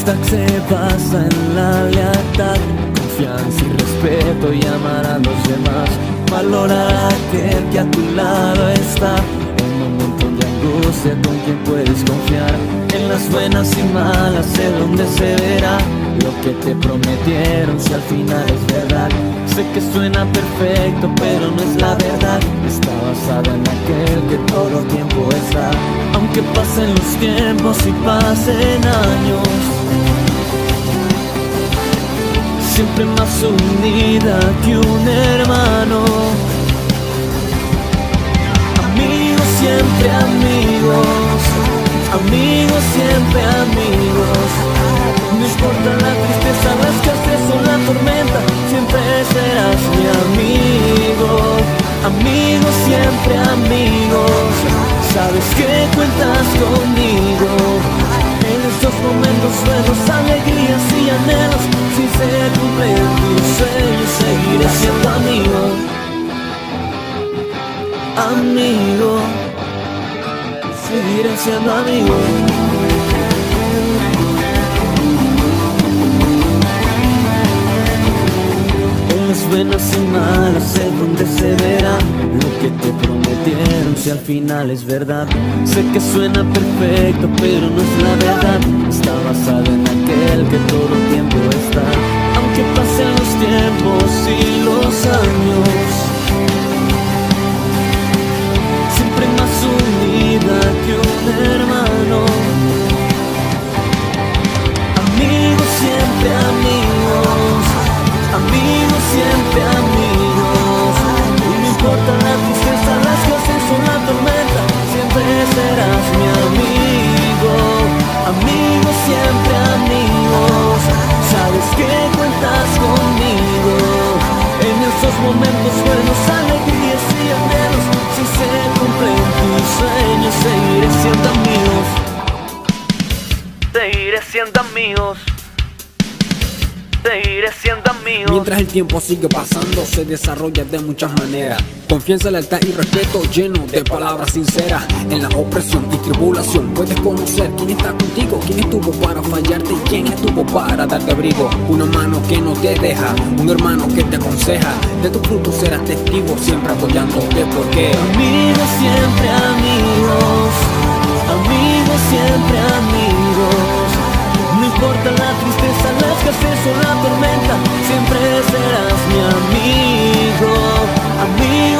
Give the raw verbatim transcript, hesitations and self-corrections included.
amistad se basa en la lealtad, confianza y respeto y amar a los demás. Valorar a aquel que a tu lado está en momentos de angustia, con quien puedes confiar. En las buenas y malas es donde se verá lo que te prometieron, si al final es verdad. Sé que suena perfecto, pero no es la verdad. Está basada en aquel que todo tiempo está. Aunque pasen los tiempos y pasen años, siempre más unida que un hermano. Amigos, siempre amigos. Amigos, siempre amigos. No importa la tristeza, la escasez o la tormenta, siempre serás mi amigo. Amigos, siempre amigos. Sabes que cuentas conmigo en estos momentos buenos, alegrías y anhelos. Si se cumplen tus sueños, seguiré siendo amigo. Amigo, seguiré siendo amigo. En las buenas y malas es donde se verá lo que te prometieron, si al final es verdad. Sé que suena perfecto, pero no es la verdad. Está basado en aquel que todo el tiempo está. Aunque pasen los tiempos y los años, siempre más unida que un hermano. Amigos, siempre amigos. Amigos, siempre amigos. Y no importa la tristeza, la escasez o la tormenta, siempre serás mi amigo. Amigos, siempre amigos. Sabes que cuentas conmigo en esos momentos buenos, alegrías y anhelos. Si se cumplen tus sueños, seguiré siendo amigos. Seguiré siendo amigos. Seguiré siendo amigos. Mientras el tiempo sigue pasando, se desarrolla de muchas maneras. Confianza, lealtad y respeto lleno de palabras sinceras. En la opresión y tribulación puedes conocer quién está contigo, quién estuvo para fallarte y quién estuvo para darte abrigo. Una mano que no te deja, un hermano que te aconseja. De tus frutos serás testigo, siempre apoyándote, porque amigos, siempre amigos. Amigos, siempre amigos. No importa la tristeza, la escasez o la tormenta, siempre serás mi amigo. Amigo,